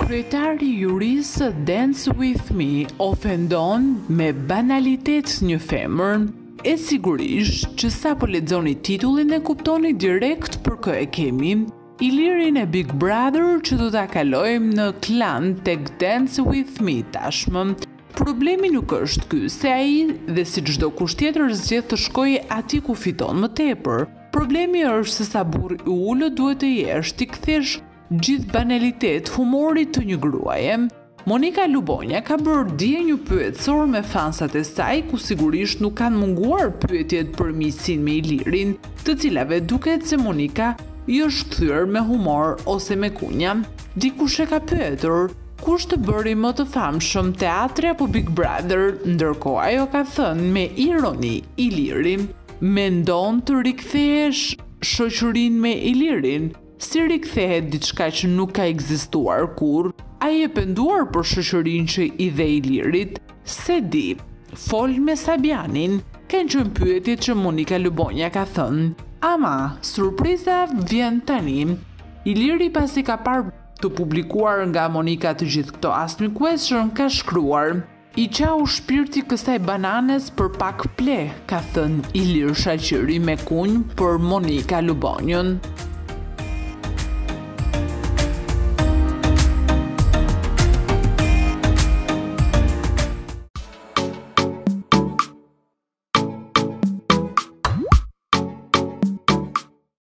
Kryetari i jurisë Dance With Me ofendon me banalitet një femër. E sigurisht që sa po lexoni titullin e kuptoni direkt për kë e kemi. Ilirin e Big Brother që do ta kalojmë në klan tek Dance With Me tashmë. Problemi nuk është ky, se ai dhe si çdo kusht tjetër zgjedh të shkojë aty ku fiton më tepër. Problemi është se sa burri i ulët duhet të jesh ti kthesh gjithë banalitet humorit të një gruaje. Monika ka bërë dje një pyetësor me fansat e saj, ku sigurisht nuk kanë munguar pyetjet për miqësinë me Ilirin, të cilave duket se Monika i është kthyer me humor ose me kunja. Dikush e ka pyetur, kush të bëri më të famshëm, teatri apo Big Brother, ndërkohë ajo ka thënë me ironi, Iliri. Mendon të rikthehesh shoqërinë me Ilirin? Si rikthehet diçka që nuk ka ekzistuar kurrë? Ai e penduar për shoqërinë që i dhe Ilirit? Se di, fol me Sabianin, kanë qenë pyetjet që Monika ka thënë. Ama, surpriza vjen tani. Iliri pasi ka parë të publikuar nga Monika të gjithë këto Ask Me Question ka shkruar: I qau shpirti kësaj bananes për pak ple, ka thënë Ilir Shaqiri me kunj për Monika Lubonjën.